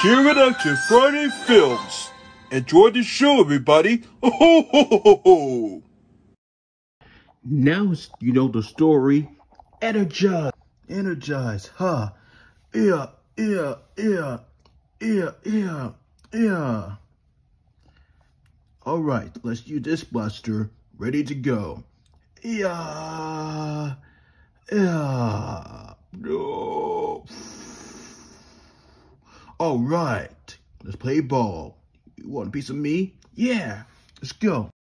Cheer it out to Friday Films. Enjoy the show, everybody. Ho, ho, ho, ho, ho. Now you know the story. Energize. Energize, huh? Yeah, yeah, yeah, yeah, yeah, yeah. All right, let's use this buster. Ready to go. Yeah, yeah. No. All right, let's play ball. You want a piece of me? Yeah, let's go.